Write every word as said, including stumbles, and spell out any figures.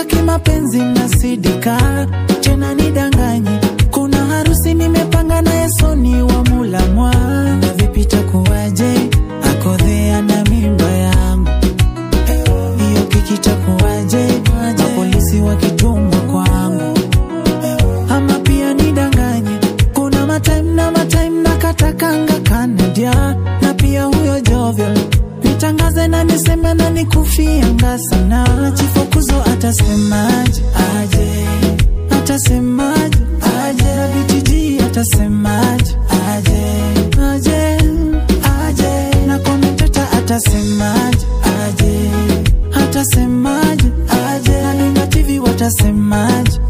sitaki mapenzi nasidika, tena nidanganye. Kuna harusi nimepanga na Yesoni wa Mulamwa. Na vipita kuwaje, akodhea na mimba yangu. Hiyo kikita kuwaje, mapolisi wakitumwa kwangu. Ama pia nidanganye, kuna matime na matime na katakanga Kanadia. Na pia huyo Jovial, nitangaze na niseme na nikufianga sana. Chifokuzo atasemaje, aje, atasemaje, aje. Na B T G atasemaje, aje, aje, aje. Na komentata atasemaje, aje, atasemaje, aje. Na Dunga T V watasemaje.